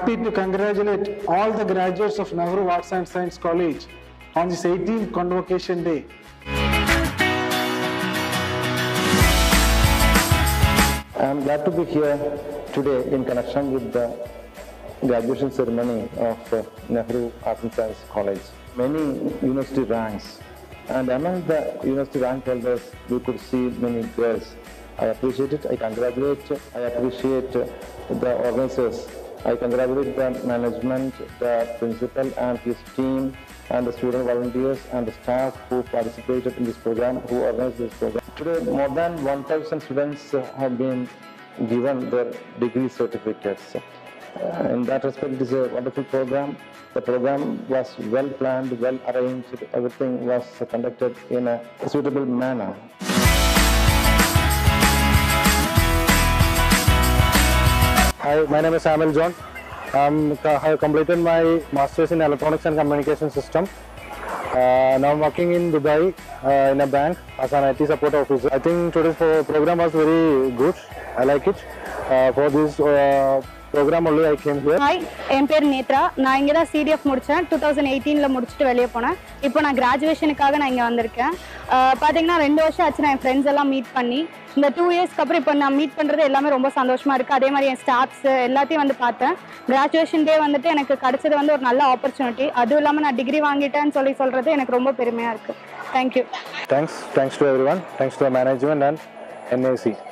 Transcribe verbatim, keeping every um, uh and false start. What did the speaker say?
happy to congratulate all the graduates of Nehru Arts and Science College on this eighteenth Convocation Day. I am glad to be here today in connection with the graduation ceremony of uh, Nehru Arts and Science College. Many university ranks, and among the university rank holders, we could see many girls. I appreciate it. I congratulate. I appreciate the organizers. I congratulate the management, the principal and his team, and the student volunteers and the staff who participated in this program, who organized this program. Today, more than one thousand students have been given their degree certificates. Uh, in that respect, it is a wonderful program. The program was well planned, well arranged. Everything was conducted in a suitable manner. Hi, my name is Samuel John. Um, I have completed my Masters in Electronics and Communication System. Uh, now I'm working in Dubai uh, in a bank as an I T support officer. I think today's program was very good. I like it. Uh, for this uh, program only I came here. Hi, என் பேர் நேத்ரா. நான் இங்கே தான் C D F முடித்தேன். Two thousand எயிட்டீனில் முடிச்சுட்டு வெளியே போனேன். இப்போ நான் கிராஜுவேஷனுக்காக நான் இங்கே வந்திருக்கேன். பார்த்தீங்கன்னா ரெண்டு வருஷம் ஆச்சு நான் என் ஃப்ரெண்ட்ஸ் எல்லாம் மீட் பண்ணி. இந்த டூ இயர்ஸ்க்கு அப்புறம் இப்போ நான் மீட் பண்ணுறது எல்லாமே ரொம்ப சந்தோஷமாக இருக்குது. அதே மாதிரி என் ஸ்டாஃப்ஸு எல்லாத்தையும் வந்து பார்த்தேன். கிராஜுவேஷன் டே வந்துட்டு எனக்கு கிடச்சது வந்து ஒரு நல்ல ஆப்பர்ச்சுனிட்டி. அதுவும் இல்லாமல் நான் டிகிரி வாங்கிட்டேன்னு சொல்லி சொல்கிறது எனக்கு ரொம்ப பெருமையாக இருக்குது. Thank you. Thanks. Thanks to everyone. Thanks to the management and N A C.